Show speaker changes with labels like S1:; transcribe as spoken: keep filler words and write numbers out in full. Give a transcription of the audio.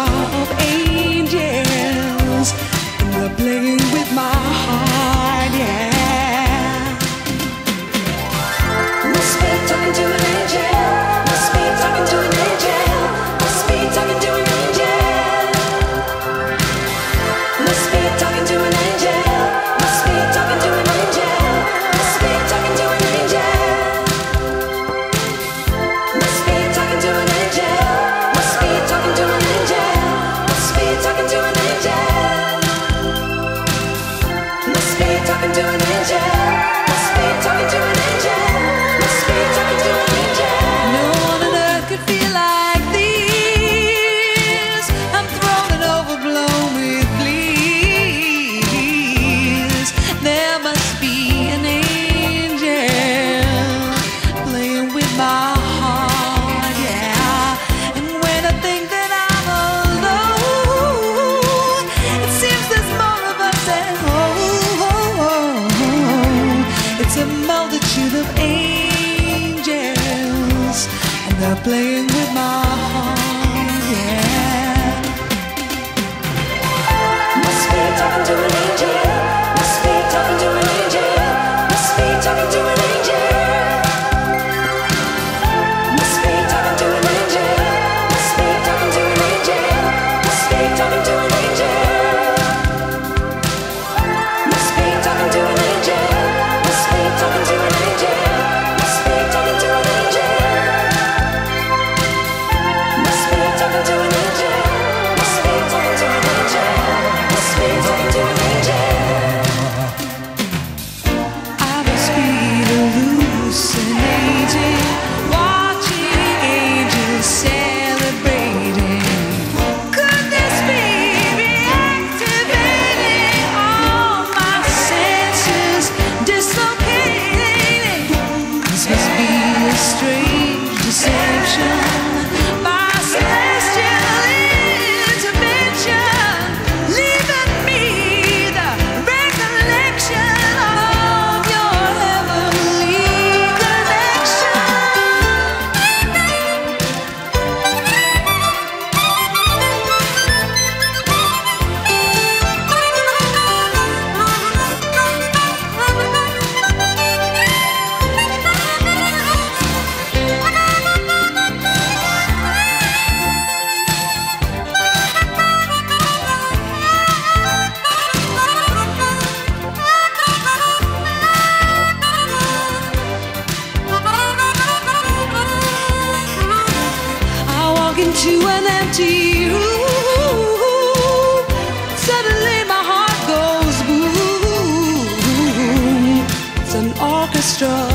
S1: of angels, and they're playing with my heart, yeah. Must be talking to an angel. Must be talking to an angel. Must be talking to an angel. Must be talking to an angel. Must be talking to an angel. Must be talking to an angel. Must be talking to an angel. Must be talking to an angel. Must be talking to an angel. Must be talking to an angel. Must be talking to an angel. Must be talking to an angel. No one on earth could feel like this. I'm thrown and overblown with bliss. There must be an angel playing with my heart, yeah. And when I think that I'm alone, it seems there's more of us at home. It's a multitude of angels, and they're playing with my heart, yeah. Must be talking to an angel. Must be talking to an angel. Must be talking to an angel. Must be talking to an angel. Must be talking to an angel. Must be talking to an angel. Must be talking to an angel. Must be talking to an angel. Must be talking to an angel. Must be talking to an angel. Must be talking to an angel. Must be talking to an angel. I must be hallucinating, watching angels celebrating. Could this be reactivating all my senses, dislocating? This must be a strange deception, my celestial intervention, leaving me the recollection of your heavenly connection. I walk into an empty room. Suddenly my heart goes boom. It's an orchestra